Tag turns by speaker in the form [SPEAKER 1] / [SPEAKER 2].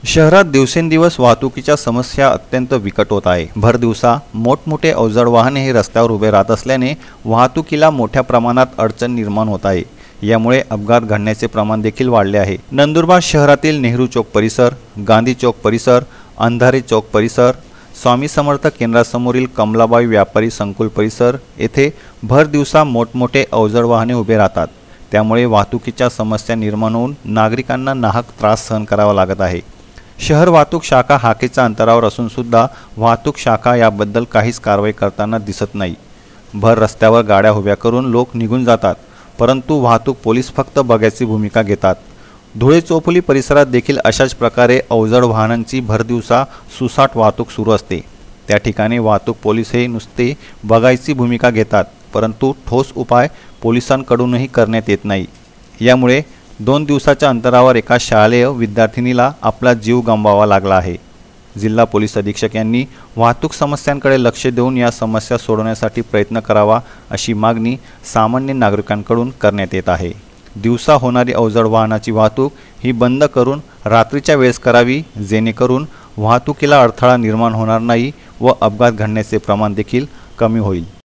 [SPEAKER 1] शहरात दिवसेंदिवस वाहतुकीच्या समस्या अत्यंत बिकट होत आहे। भर दिवसा मोठमोठे अवजड वाहने हे रस्त्यावर उभे राहत असल्याने वाहतुकीला मोठ्या प्रमाणात अडचण निर्माण होत आहे। यामुळे अपघात घडण्याचे प्रमाण देखील वाढले आहे। नंदुरबार शहरातील नेहरू चौक परिसर, गांधी चौक परिसर, अंधारी चौक परिसर, स्वामी समर्थ केंद्रासमोरील कमलाबाई व्यापारी संकुल परिसर येथे भर दिवसा मोठमोठे अवजड वाहने उभे राहतात। त्यामुळे वाहतुकीच्या समस्या निर्माण होऊन नागरिकांना नाहक त्रास सहन करावा लागत आहे। शहर वाहतूक शाखा हाकेच्या अंतरावर असून सुद्धा वाहतूक शाखा याबद्दल काहीच कारवाई करताना दिसत नाही। भर रस्त्यावर गाड्या उभ्या करून लोक निघून जातात, परंतु वाहतूक पोलीस फक्त बघ्याची भूमिका घेतात। धुळे चौफुली परिसरात देखील अशाच प्रकारे अवजड वाहनांची भरदिवसा सुसाट वाहतूक सुरू असते। त्या ठिकाणी वाहतूक पोलीस हे नुसते बघायची भूमिका घेतात, परंतु ठोस उपाय पोलिसांकडूनही करण्यात येत नाही। यामुळे 2 दिवसाच्या अंतरावर एका शालेय विद्यार्थिनीला आपला जीव गमवावा लागला आहे। जिल्हा पोलीस अधीक्षक यांनी वाहतूक समस्यांकडे लक्ष देऊन या समस्या सोडवण्यासाठी प्रयत्न करावा अशी मागणी सामान्य नागरिकांकडून करण्यात येत आहे। दिवसा होणारी अवजड वाहनाची वाहतूक ही बंद करून रात्रीच्या वेळेस करावी, जेणेकरून वाहतुकीला अडथळा निर्माण होणार नाही व अपघात घडण्याचे प्रमाण देखील कमी होईल।